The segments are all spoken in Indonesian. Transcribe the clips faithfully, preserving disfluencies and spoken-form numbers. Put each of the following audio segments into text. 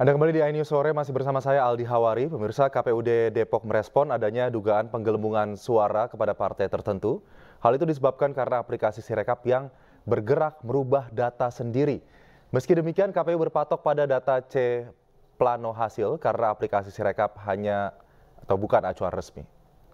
Anda kembali di iNews Sore, masih bersama saya Aldi Hawari. Pemirsa, K P U D Depok merespon adanya dugaan penggelembungan suara kepada partai tertentu. Hal itu disebabkan karena aplikasi Sirekap yang bergerak merubah data sendiri. Meski demikian, K P U berpatok pada data C plano hasil karena aplikasi Sirekap hanya atau bukan acuan resmi.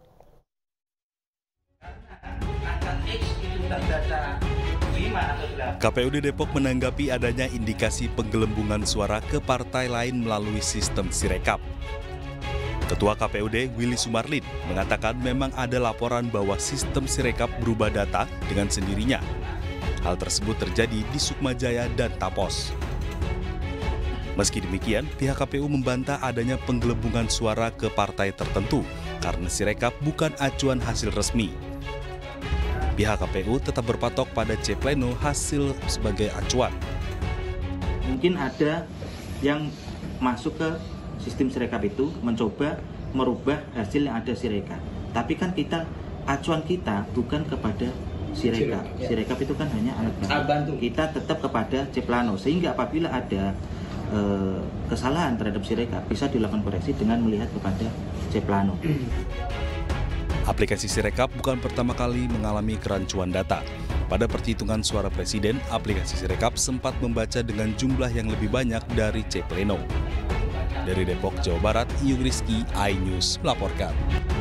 K P U D Depok menanggapi adanya indikasi penggelembungan suara ke partai lain melalui sistem Sirekap. Ketua K P U D Willy Sumarlin mengatakan memang ada laporan bahwa sistem Sirekap berubah data dengan sendirinya. Hal tersebut terjadi di Sukmajaya dan Tapos. Meski demikian, pihak K P U membantah adanya penggelembungan suara ke partai tertentu karena Sirekap bukan acuan hasil resmi. Pihak K P U tetap berpatok pada C plano hasil sebagai acuan. Mungkin ada yang masuk ke sistem Sirekap itu mencoba merubah hasil yang ada Sirekap. Tapi kan kita acuan kita bukan kepada Sirekap. Sirekap itu kan hanya alat bantu. Kita tetap kepada C plano sehingga apabila ada eh, kesalahan terhadap Sirekap bisa dilakukan koreksi dengan melihat kepada C plano. Aplikasi Sirekap bukan pertama kali mengalami kerancuan data. Pada perhitungan suara presiden, aplikasi Sirekap sempat membaca dengan jumlah yang lebih banyak dari C plano. Dari Depok, Jawa Barat, Iyung Rizky, iNews melaporkan.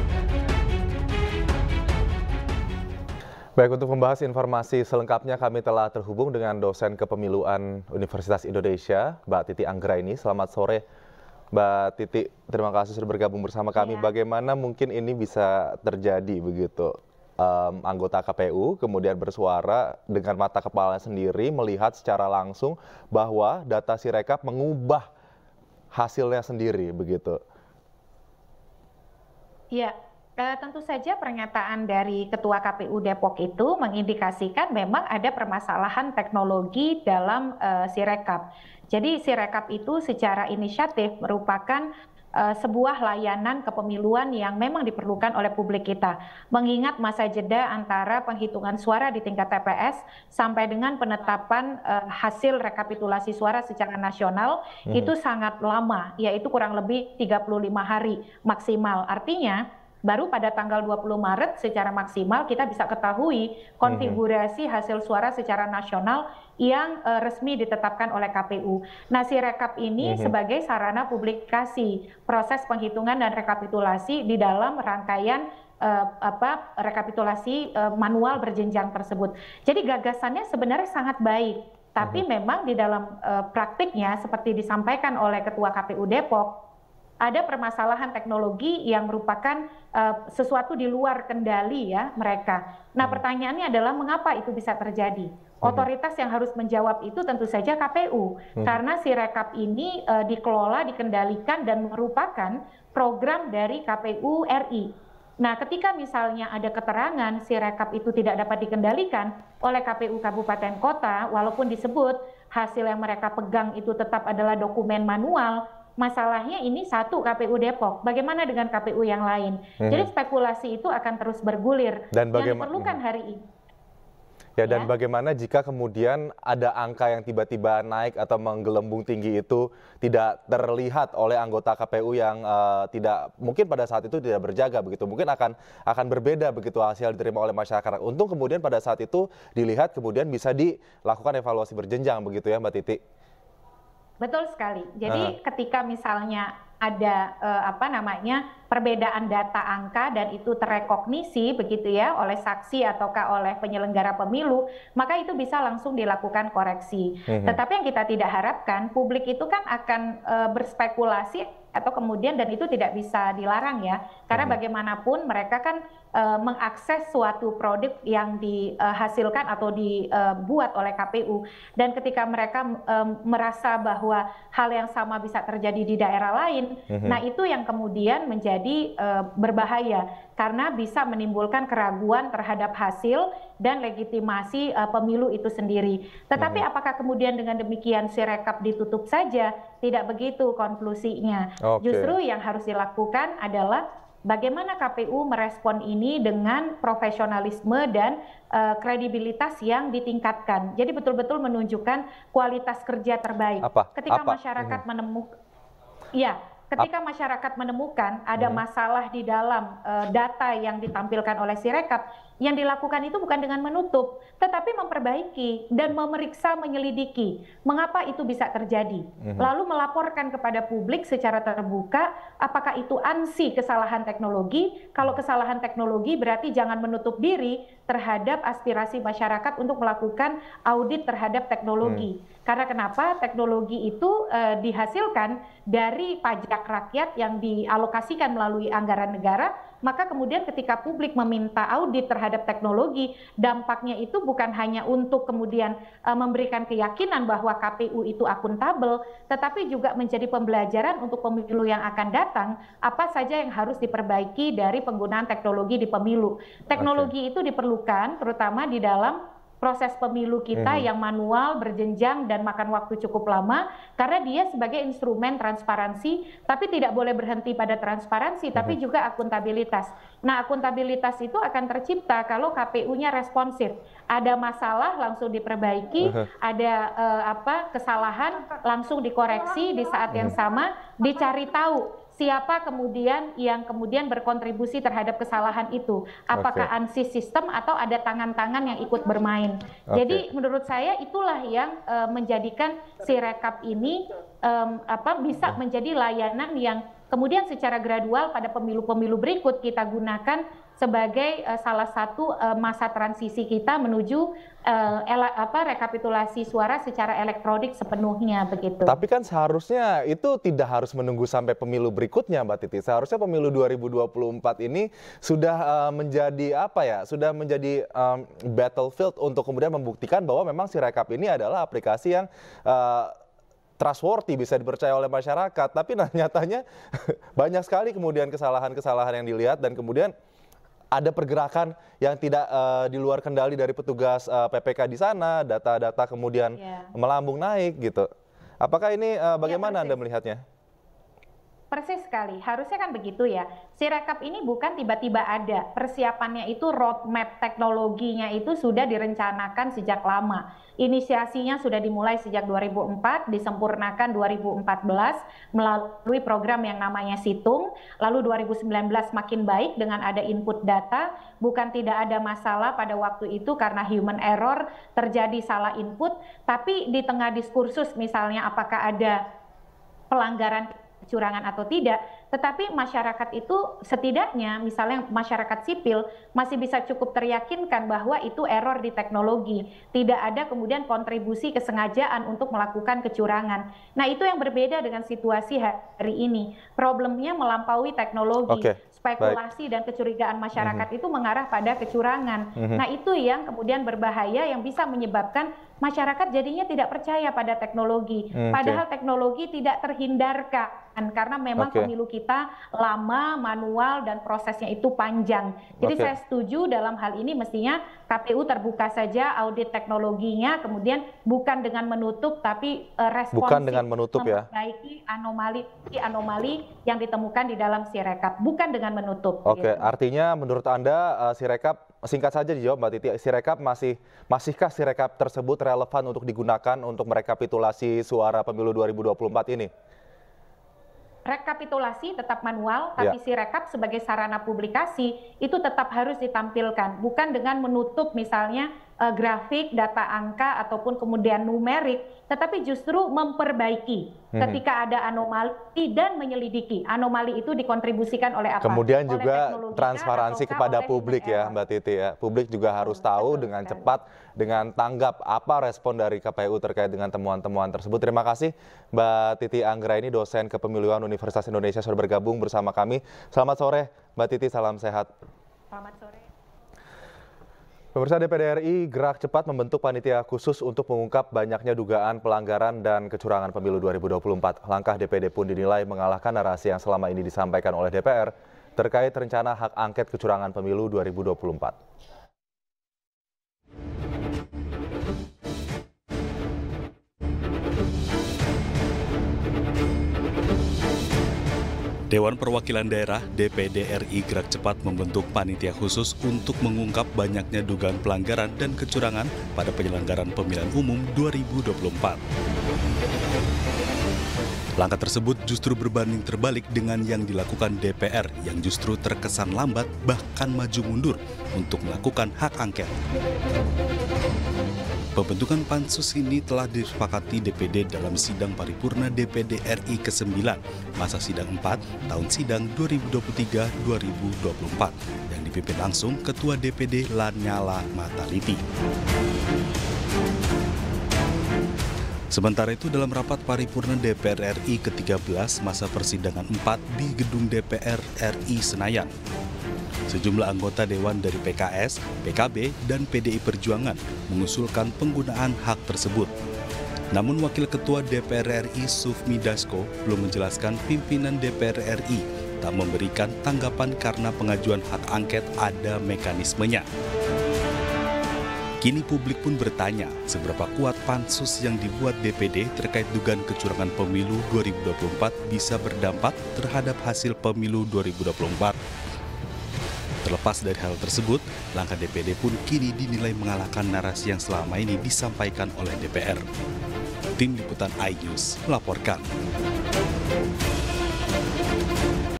Baik, untuk membahas informasi selengkapnya kami telah terhubung dengan dosen kepemiluan Universitas Indonesia, Mbak Titi Anggraini. Selamat sore, Mbak Titi, terima kasih sudah bergabung bersama kami. Ya. Bagaimana mungkin ini bisa terjadi begitu? Um, anggota K P U kemudian bersuara dengan mata kepala sendiri melihat secara langsung bahwa data Sirekap mengubah hasilnya sendiri begitu. Ya, eh, tentu saja pernyataan dari Ketua K P U Depok itu mengindikasikan memang ada permasalahan teknologi dalam eh, Sirekap. Jadi Sirekap itu secara inisiatif merupakan uh, sebuah layanan kepemiluan yang memang diperlukan oleh publik kita. Mengingat masa jeda antara penghitungan suara di tingkat T P S sampai dengan penetapan uh, hasil rekapitulasi suara secara nasional hmm. itu sangat lama, yaitu kurang lebih tiga puluh lima hari maksimal. Artinya baru pada tanggal dua puluh Maret secara maksimal kita bisa ketahui konfigurasi hasil suara secara nasional yang uh, resmi ditetapkan oleh K P U. Nah, Sirekap ini mm-hmm. sebagai sarana publikasi proses penghitungan dan rekapitulasi di dalam rangkaian uh, apa rekapitulasi uh, manual berjenjang tersebut. Jadi gagasannya sebenarnya sangat baik, tapi mm-hmm. memang di dalam uh, praktiknya seperti disampaikan oleh Ketua K P U Depok, ada permasalahan teknologi yang merupakan uh, sesuatu di luar kendali ya mereka. Nah, pertanyaannya adalah mengapa itu bisa terjadi? Otoritas yang harus menjawab itu tentu saja K P U, hmm. karena Sirekap ini uh, dikelola, dikendalikan dan merupakan program dari K P U R I. Nah, ketika misalnya ada keterangan Sirekap itu tidak dapat dikendalikan oleh K P U kabupaten kota, walaupun disebut hasil yang mereka pegang itu tetap adalah dokumen manual, masalahnya ini satu K P U Depok, bagaimana dengan K P U yang lain? Hmm. Jadi spekulasi itu akan terus bergulir. Dan yang diperlukan hari ini. Ya, dan ya. Bagaimana jika kemudian ada angka yang tiba-tiba naik atau menggelembung tinggi itu tidak terlihat oleh anggota K P U yang uh, tidak mungkin pada saat itu tidak berjaga begitu, mungkin akan akan berbeda begitu hasil diterima oleh masyarakat. Untung kemudian pada saat itu dilihat kemudian bisa dilakukan evaluasi berjenjang begitu ya Mbak Titi. Betul sekali. Jadi uh. ketika misalnya ada eh, apa namanya perbedaan data angka dan itu terekognisi begitu ya oleh saksi ataukah oleh penyelenggara pemilu, maka itu bisa langsung dilakukan koreksi. Mm-hmm. Tetapi yang kita tidak harapkan, publik itu kan akan eh, berspekulasi atau kemudian dan itu tidak bisa dilarang ya, karena mm-hmm. bagaimanapun mereka kan e, mengakses suatu produk yang dihasilkan atau dibuat oleh K P U, dan ketika mereka e, merasa bahwa hal yang sama bisa terjadi di daerah lain, mm-hmm. nah itu yang kemudian menjadi e, berbahaya karena bisa menimbulkan keraguan terhadap hasil dan legitimasi e, pemilu itu sendiri. Tetapi mm-hmm. apakah kemudian dengan demikian Sirekap ditutup saja? Tidak begitu konklusinya. Okay. Justru yang harus dilakukan adalah bagaimana K P U merespon ini dengan profesionalisme dan uh, kredibilitas yang ditingkatkan. Jadi betul-betul menunjukkan kualitas kerja terbaik. Apa? Ketika Apa? masyarakat hmm. menemukan Iya, ketika masyarakat menemukan ada masalah di dalam uh, data yang ditampilkan oleh Sirekap, yang dilakukan itu bukan dengan menutup, tetapi memperbaiki dan memeriksa, menyelidiki mengapa itu bisa terjadi. Mm-hmm. Lalu melaporkan kepada publik secara terbuka, apakah itu ansi kesalahan teknologi. Kalau kesalahan teknologi berarti jangan menutup diri terhadap aspirasi masyarakat untuk melakukan audit terhadap teknologi. Mm. Karena kenapa? Teknologi itu uh, dihasilkan dari pajak rakyat yang dialokasikan melalui anggaran negara, maka kemudian ketika publik meminta audit terhadap teknologi, dampaknya itu bukan hanya untuk kemudian uh, memberikan keyakinan bahwa K P U itu akuntabel, tetapi juga menjadi pembelajaran untuk pemilu yang akan datang, apa saja yang harus diperbaiki dari penggunaan teknologi di pemilu. Teknologi okay. itu diperlukan terutama di dalam proses pemilu kita hmm. yang manual, berjenjang, dan makan waktu cukup lama, karena dia sebagai instrumen transparansi, tapi tidak boleh berhenti pada transparansi, hmm. tapi juga akuntabilitas. Nah, akuntabilitas itu akan tercipta kalau K P U-nya responsif. Ada masalah langsung diperbaiki, uh-huh. ada uh, apa kesalahan langsung dikoreksi di saat yang sama, dicari tahu siapa kemudian yang kemudian berkontribusi terhadap kesalahan itu. Apakah okay. ansi sistem atau ada tangan-tangan yang ikut bermain. Okay. Jadi menurut saya itulah yang uh, menjadikan Sirekap ini um, apa bisa menjadi layanan yang kemudian secara gradual pada pemilu-pemilu berikut kita gunakan sebagai uh, salah satu uh, masa transisi kita menuju uh, ele- apa rekapitulasi suara secara elektronik sepenuhnya begitu. Tapi kan seharusnya itu tidak harus menunggu sampai pemilu berikutnya, Mbak Titi. Seharusnya pemilu dua ribu dua puluh empat ini sudah uh, menjadi apa ya? Sudah menjadi um, battlefield untuk kemudian membuktikan bahwa memang Sirekap ini adalah aplikasi yang uh, trustworthy, bisa dipercaya oleh masyarakat. Tapi nah, nyatanya banyak sekali kemudian kesalahan-kesalahan yang dilihat dan kemudian ada pergerakan yang tidak uh, di luar kendali dari petugas uh, P P K di sana, data-data kemudian yeah. melambung naik gitu. Apakah ini uh, bagaimana yeah, Anda melihatnya? Persis sekali, harusnya kan begitu ya. Sirekap ini bukan tiba-tiba ada, persiapannya itu roadmap teknologinya itu sudah direncanakan sejak lama. Inisiasinya sudah dimulai sejak dua ribu empat, disempurnakan dua ribu empat belas melalui program yang namanya Situng. Lalu dua ribu sembilan belas makin baik dengan ada input data, bukan tidak ada masalah pada waktu itu karena human error terjadi salah input, tapi di tengah diskursus misalnya apakah ada pelanggaran kecurangan atau tidak, tetapi masyarakat itu setidaknya misalnya masyarakat sipil masih bisa cukup teryakinkan bahwa itu error di teknologi, tidak ada kemudian kontribusi kesengajaan untuk melakukan kecurangan. Nah, itu yang berbeda dengan situasi hari ini. Problemnya melampaui teknologi. Okay. Spekulasi Baik. dan kecurigaan masyarakat mm-hmm. itu mengarah pada kecurangan. Mm-hmm. Nah, itu yang kemudian berbahaya yang bisa menyebabkan masyarakat jadinya tidak percaya pada teknologi. Mm, Padahal okay. teknologi tidak terhindarkan karena memang okay. pemilu kita lama, manual, dan prosesnya itu panjang. Jadi okay. saya setuju dalam hal ini mestinya K P U terbuka saja audit teknologinya, kemudian bukan dengan menutup tapi uh, responsif bukan dengan menutup memperbaiki ya. anomali-anomali yang ditemukan di dalam Sirekap, bukan dengan menutup. Oke, okay. gitu. Artinya menurut Anda uh, Sirekap, singkat saja dijawab Mbak Titi, Sirekap masih masihkah Sirekap tersebut relevan untuk digunakan untuk merekapitulasi suara pemilu dua ribu dua puluh empat ini? Rekapitulasi tetap manual, tapi ya. Sirekap sebagai sarana publikasi itu tetap harus ditampilkan, bukan dengan menutup misalnya uh, grafik, data angka, ataupun kemudian numerik, tetapi justru memperbaiki hmm. ketika ada anomali dan menyelidiki. Anomali itu dikontribusikan oleh apa? Kemudian oleh juga transparansi kepada publik ya, Mbak Titi ya. Publik juga harus hmm, tahu dengan sekali. cepat, dengan tanggap apa respon dari K P U terkait dengan temuan-temuan tersebut. Terima kasih Mbak Titi Anggraini, dosen kepemiluan Universitas Indonesia, sudah bergabung bersama kami. Selamat sore Mbak Titi, salam sehat. Selamat sore. Pemirsa, D P D R I gerak cepat membentuk panitia khusus untuk mengungkap banyaknya dugaan pelanggaran dan kecurangan pemilu dua ribu dua puluh empat. Langkah D P D pun dinilai mengalahkan narasi yang selama ini disampaikan oleh D P R terkait rencana hak angket kecurangan pemilu dua ribu dua puluh empat. Dewan Perwakilan Daerah D P D R I gerak cepat membentuk panitia khusus untuk mengungkap banyaknya dugaan pelanggaran dan kecurangan pada penyelenggaraan pemilihan umum dua ribu dua puluh empat. Langkah tersebut justru berbanding terbalik dengan yang dilakukan D P R yang justru terkesan lambat bahkan maju mundur untuk melakukan hak angket. Pembentukan pansus ini telah disepakati D P D dalam sidang paripurna D P D R I kesembilan masa sidang empat tahun sidang dua ribu dua puluh tiga dua ribu dua puluh empat yang dipimpin langsung Ketua D P D Lanyala Mataliti. Sementara itu dalam rapat paripurna D P R R I ke tiga belas masa persidangan empat di gedung D P R R I Senayan, sejumlah anggota Dewan dari P K S, P K B, dan P D I Perjuangan mengusulkan penggunaan hak tersebut. Namun Wakil Ketua D P R R I Sufmi Dasko belum menjelaskan pimpinan D P R R I tak memberikan tanggapan karena pengajuan hak angket ada mekanismenya. Kini publik pun bertanya seberapa kuat pansus yang dibuat D P D terkait dugaan kecurangan pemilu dua ribu dua puluh empat bisa berdampak terhadap hasil pemilu dua ribu dua puluh empat. Terlepas dari hal tersebut, langkah D P D pun kini dinilai mengalahkan narasi yang selama ini disampaikan oleh D P R. Tim Liputan iNews melaporkan.